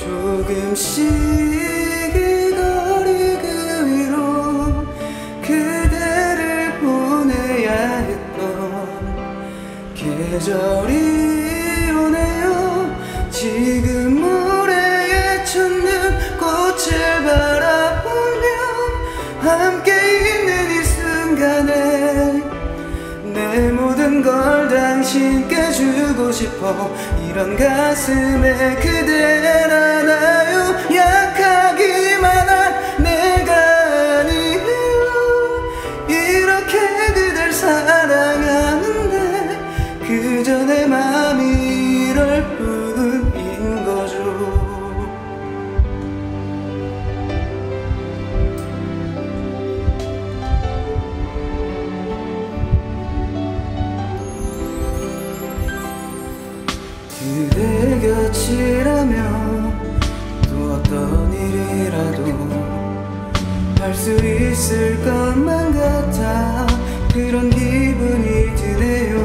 조금씩 이 거리 그 위로 그대를 보내야 했던 계절이 오네요. 지금 모래에 쳤는 꽃을 바라보며 함께 있는 이 순간에 내 모든 걸 당신께 주고 싶어. 이런 가슴에 그댈 안아요. 약하기만 한 내가 아니에요. 이렇게 그댈 사랑하는데 그저 내 맘이 이럴 뿐인 거죠. 그대 곁이라면 또 어떤 일이라도 할 수 있을 것만 같아 그런 기분이 드네요.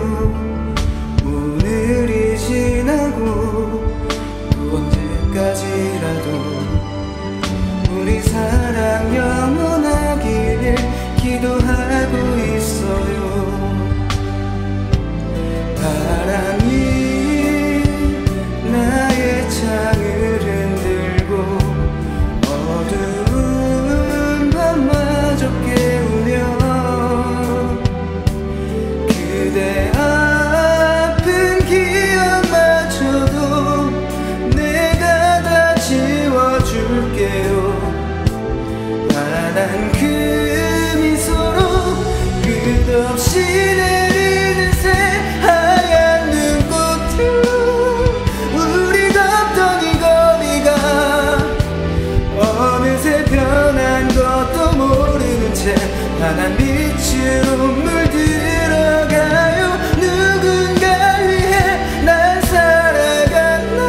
오늘이 지나고 또 언제까지라도 우리 사랑 영원하길 기도하고 있어요. 바람이 나의 창을 흔들고 어두운 밤마저 깨우며 그대 아픈 기억마저도 내가 다 지워줄게요. 환한 그 미소로 끝없이 내리는 새하얀 눈꽃들 우리 걷던 이 거리가 어느새 변한 것도 모르는 채 환한 빛으로 물들어가요. 누군가 위해 난 살아갔나.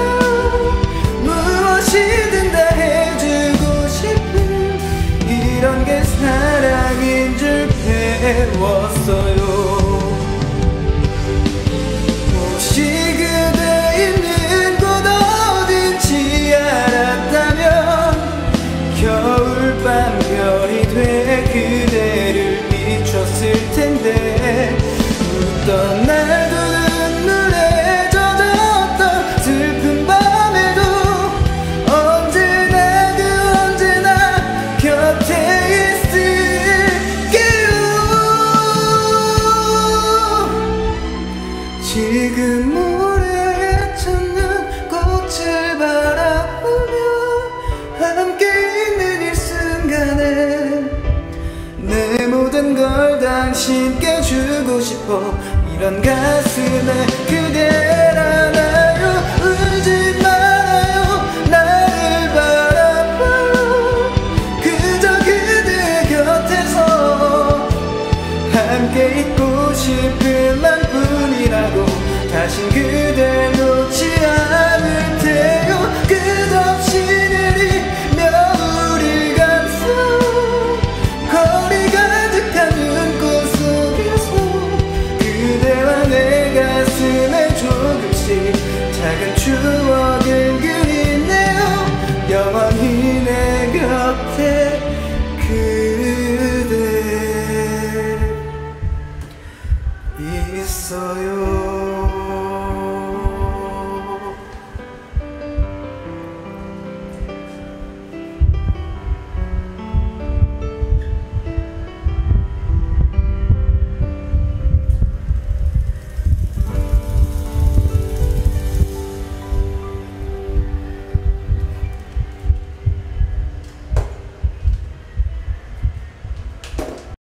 무엇이든 다 해주고 싶은 이런 게 사랑인 줄 배웠어요. 혹시 그대 있는 곳 어딘지 알았다면 겨울밤 별이 돼 그대를 비췄을 텐데 웃던 날도 눈물에 젖었던 슬픈 밤에도 언제나 언제나 곁에 있을게요. 지금 모래에 쳤는 꽃을 바라보며 함께 있는 이 순간에 내 모든 걸 당신께 주고 싶어. 이런 가슴에 그댈 안아요. 울지 말아요. 나를 바라봐요. 그저 그대 곁에서 함께 있고 싶은 맘뿐이라고. 다신 그댈 놓지 않을 테요. 끝없이 내리며 우릴 감싸 거리 가득한 눈꽃 속에서 그대와 내 가슴에 조금씩 작은 추억을 그리네요. 영원히 내 곁에 그대 있어요.